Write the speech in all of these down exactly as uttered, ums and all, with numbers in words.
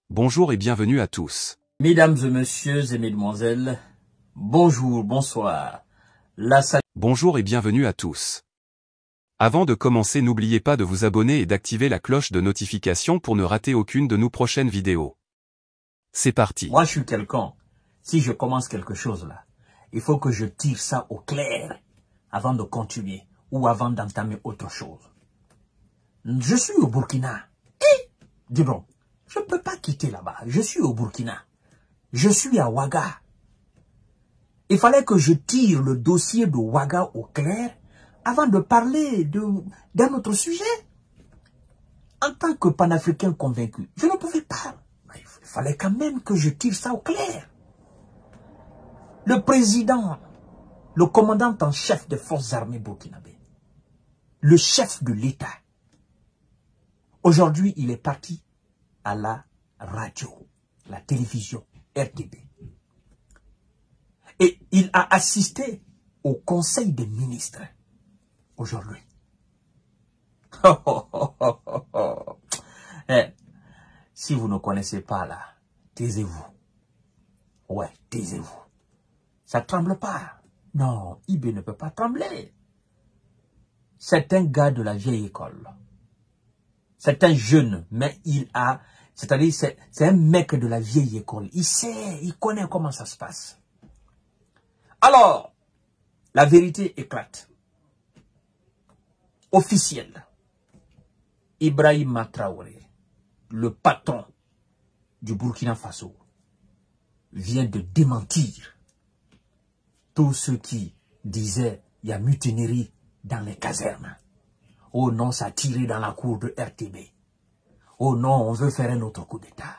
Bonjour et bienvenue à tous. Mesdames et messieurs et mesdemoiselles, bonjour, bonsoir. La sal- Bonjour et bienvenue à tous. Avant de commencer, n'oubliez pas de vous abonner et d'activer la cloche de notification pour ne rater aucune de nos prochaines vidéos. C'est parti. Moi, je suis quelqu'un. Si je commence quelque chose là, il faut que je tire ça au clair avant de continuer ou avant d'entamer autre chose. Je suis au Burkina. Et, dis donc, je ne peux pas quitter là-bas. Je suis au Burkina. Je suis à Ouaga. Il fallait que je tire le dossier de Ouaga au clair avant de parler d'un autre sujet. En tant que panafricain convaincu, je ne pouvais pas. Il fallait quand même que je tire ça au clair. Le président, le commandant en chef des forces armées burkinabées, le chef de l'État, aujourd'hui, il est parti à la radio, la télévision, R T B. Et il a assisté au Conseil des ministres aujourd'hui. Oh, oh, oh, oh, oh, oh. Eh, si vous ne connaissez pas là, taisez-vous. Ouais, taisez-vous. Ça ne tremble pas. Non, Ibé ne peut pas trembler. C'est un gars de la vieille école. C'est un jeune, mais il a... C'est-à-dire, c'est un mec de la vieille école. Il sait, il connaît comment ça se passe. Alors, la vérité éclate. Officiel. Ibrahima Traoré, le patron du Burkina Faso, vient de démentir tous ceux qui disaient il y a mutinerie dans les casernes. Oh non, ça a tiré dans la cour de R T B. Oh non, on veut faire un autre coup d'État.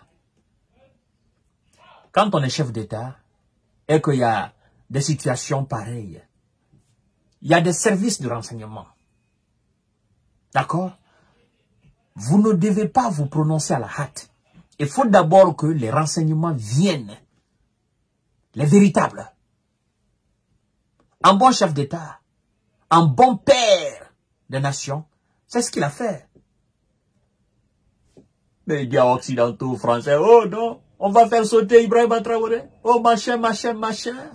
Quand on est chef d'État et qu'il y a des situations pareilles, il y a des services de renseignement. D'accord? Vous ne devez pas vous prononcer à la hâte. Il faut d'abord que les renseignements viennent. Les véritables. Un bon chef d'État, un bon père de nation, c'est ce qu'il a fait. Médias occidentaux, français, oh non, on va faire sauter Ibrahima Traoré. Oh machin, machin, machin.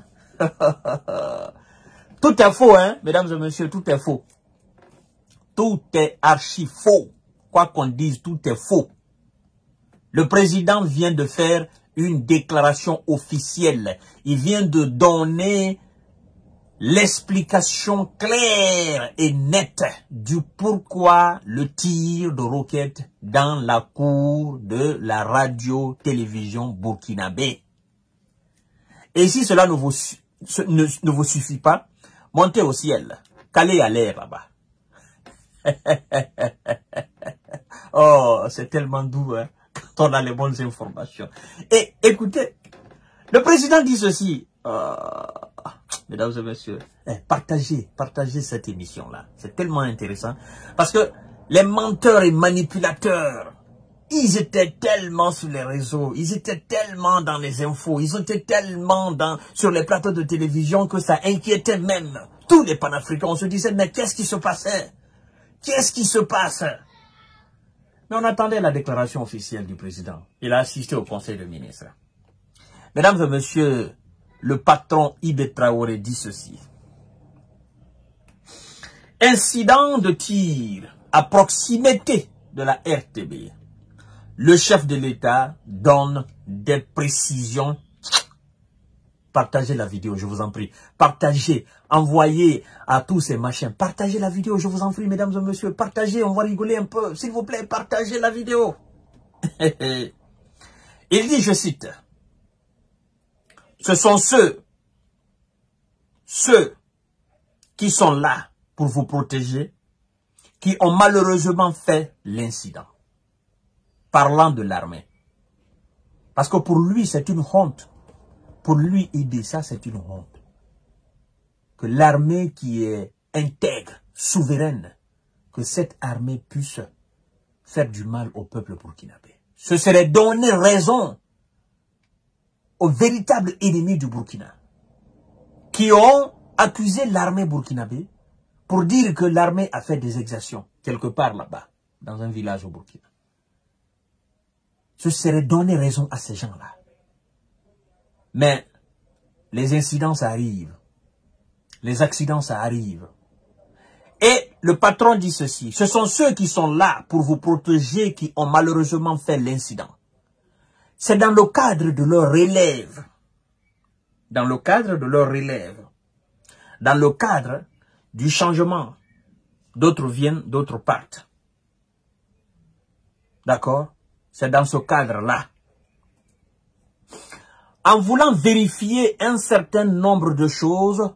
Tout est faux, hein, mesdames et messieurs, tout est faux. Tout est archi faux. Quoi qu'on dise, tout est faux. Le président vient de faire une déclaration officielle. Il vient de donner l'explication claire et nette du pourquoi le tir de roquette dans la cour de la radio-télévision burkinabé. Et si cela ne vous, ne, ne vous suffit pas, montez au ciel, calez à l'air là-bas. Oh, c'est tellement doux, hein, quand on a les bonnes informations. Et écoutez, le président dit ceci. Euh, mesdames et messieurs, eh, partagez, partagez cette émission-là. C'est tellement intéressant. Parce que les menteurs et manipulateurs, ils étaient tellement sur les réseaux, ils étaient tellement dans les infos, ils étaient tellement dans, sur les plateaux de télévision que ça inquiétait même tous les panafricains. On se disait, mais qu'est-ce qui se passait? Qu'est-ce qui se passe? Mais on attendait la déclaration officielle du président. Il a assisté au Conseil des ministres. Mesdames et messieurs, le patron Ibé Traoré dit ceci. Incident de tir à proximité de la R T B. Le chef de l'État donne des précisions. Partagez la vidéo, je vous en prie. Partagez, envoyez à tous ces machins. Partagez la vidéo, je vous en prie, mesdames et messieurs. Partagez, on va rigoler un peu. S'il vous plaît, partagez la vidéo. Il dit, je cite, ce sont ceux, ceux qui sont là pour vous protéger, qui ont malheureusement fait l'incident. Parlant de l'armée. Parce que pour lui, c'est une honte. Pour lui, aider ça, c'est une honte. Que l'armée qui est intègre, souveraine, que cette armée puisse faire du mal au peuple burkinabé. Ce serait donner raison aux véritables ennemis du Burkina, qui ont accusé l'armée burkinabé pour dire que l'armée a fait des exactions, quelque part là-bas, dans un village au Burkina. ce serait donner raison à ces gens-là. Mais les incidents, ça arrive. Les accidents, ça arrive. Et le patron dit ceci, ce sont ceux qui sont là pour vous protéger qui ont malheureusement fait l'incident. C'est dans le cadre de leur relève. Dans le cadre de leur relève. Dans le cadre du changement. D'autres viennent, d'autres partent. D'accord? C'est dans ce cadre-là. En voulant vérifier un certain nombre de choses,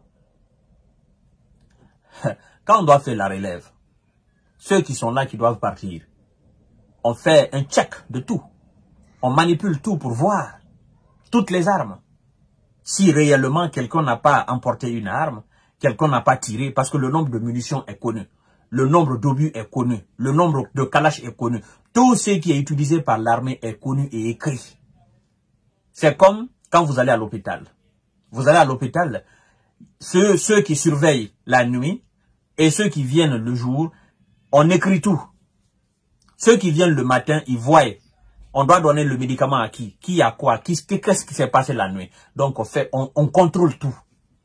quand on doit faire la relève, ceux qui sont là qui doivent partir, on fait un check de tout. On manipule tout pour voir toutes les armes. Si réellement quelqu'un n'a pas emporté une arme, quelqu'un n'a pas tiré, parce que le nombre de munitions est connu, le nombre d'obus est connu, le nombre de kalash est connu, tout ce qui est utilisé par l'armée est connu et écrit. C'est comme quand vous allez à l'hôpital. Vous allez à l'hôpital, ceux, ceux qui surveillent la nuit et ceux qui viennent le jour, on écrit tout. Ceux qui viennent le matin, ils voient. On doit donner le médicament à qui? Qui a quoi? Qu'est-ce qui s'est passé la nuit? Donc on fait, on, on contrôle tout.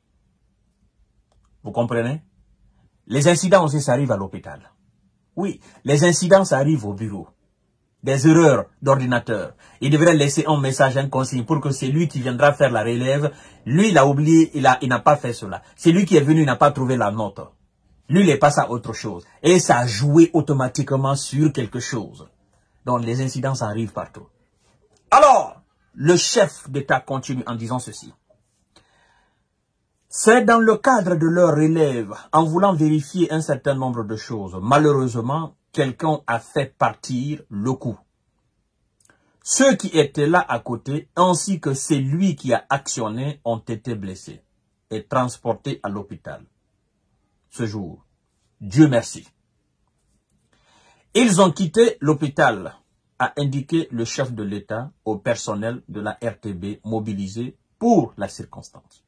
Vous comprenez? Les incidents aussi, ça arrive à l'hôpital. Oui, les incidents, ça arrive au bureau. Des erreurs d'ordinateur. Il devrait laisser un message, un consigne pour que c'est lui qui viendra faire la relève. Lui, il a oublié, il a, il n'a pas fait cela. C'est lui qui est venu, il n'a pas trouvé la note. Lui, il est passé à autre chose. Et ça a joué automatiquement sur quelque chose. Donc, les incidents, ça arrive partout. Alors, le chef d'État continue en disant ceci. C'est dans le cadre de leur relève, en voulant vérifier un certain nombre de choses. Malheureusement, quelqu'un a fait partir le coup. Ceux qui étaient là à côté, ainsi que celui qui a actionné, ont été blessés et transportés à l'hôpital. Ce jour, Dieu merci. Ils ont quitté l'hôpital, a indiqué le chef de l'État au personnel de la R T B mobilisé pour la circonstance.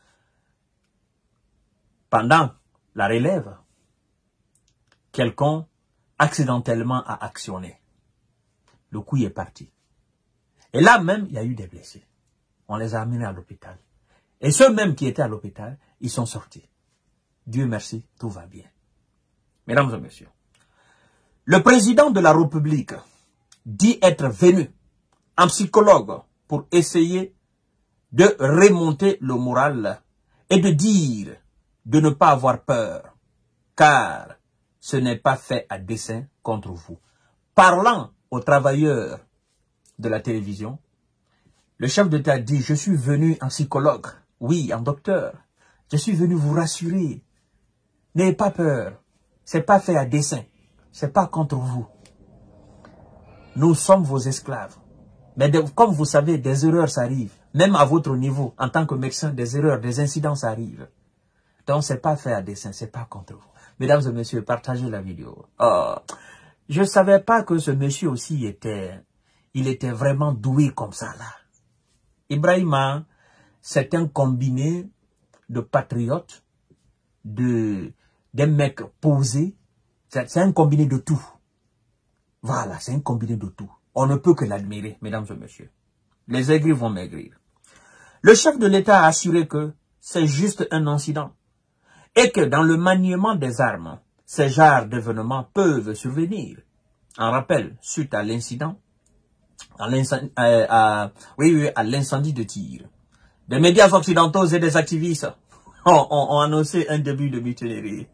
Pendant la relève, quelqu'un accidentellement a actionné. Le coup est parti. Et là même, il y a eu des blessés. On les a amenés à l'hôpital. Et ceux même qui étaient à l'hôpital, ils sont sortis. Dieu merci, tout va bien. Mesdames et messieurs, le président de la République dit être venu en psychologue pour essayer de remonter le moral et de dire de ne pas avoir peur, car ce n'est pas fait à dessein contre vous. Parlant aux travailleurs de la télévision, le chef d'État dit, je suis venu en psychologue, oui, en docteur, je suis venu vous rassurer, n'ayez pas peur, c'est pas fait à dessein, c'est pas contre vous. Nous sommes vos esclaves. Mais de, comme vous savez, des erreurs s'arrivent. Même à votre niveau, en tant que médecin, des erreurs, des incidents s'arrivent. Donc, c'est pas fait à dessein, c'est pas contre vous. Mesdames et messieurs, partagez la vidéo. Oh, je ne savais pas que ce monsieur aussi était, il était vraiment doué comme ça, là. Ibrahima, c'est un combiné de patriotes, de, des mecs posés. C'est un combiné de tout. Voilà, c'est un combiné de tout. On ne peut que l'admirer, mesdames et messieurs. Les aigris vont maigrir. Le chef de l'État a assuré que c'est juste un incident. Et que dans le maniement des armes, ces genres d'événements peuvent survenir. En rappel, suite à l'incident, à l'incendie euh, à, oui, oui, à l'incendie de tir, des médias occidentaux et des activistes ont, ont, ont annoncé un début de mutinerie.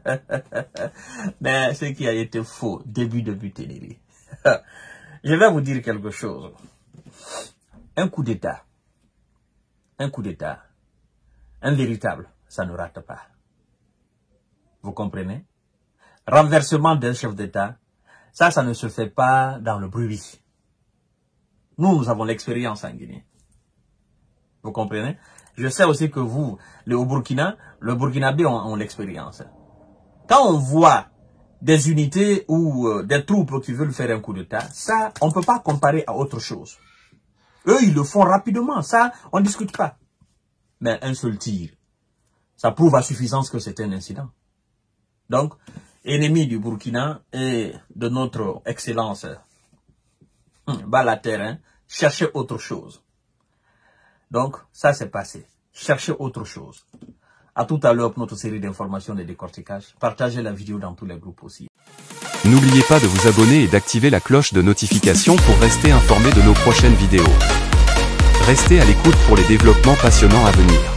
Mais ce qui a été faux, début de mutinerie. Je vais vous dire quelque chose. Un coup d'État, un coup d'État, un véritable, ça ne rate pas. Vous comprenez? Renversement d'un chef d'État, ça, ça ne se fait pas dans le bruit. Nous, nous avons l'expérience en Guinée. Vous comprenez? Je sais aussi que vous, le, au Burkina, le Burkinabé ont, ont l'expérience. Quand on voit des unités ou euh, des troupes qui veulent faire un coup d'État, ça, on ne peut pas comparer à autre chose. Eux, ils le font rapidement. Ça, on ne discute pas. Mais un seul tir, ça prouve à suffisance que c'est un incident. Donc, ennemi du Burkina et de notre excellence bas la terre, hein, cherchez autre chose. Donc, ça c'est passé. Cherchez autre chose. À tout à l'heure pour notre série d'informations et de décortiquage. Partagez la vidéo dans tous les groupes aussi. N'oubliez pas de vous abonner et d'activer la cloche de notification pour rester informé de nos prochaines vidéos. Restez à l'écoute pour les développements passionnants à venir.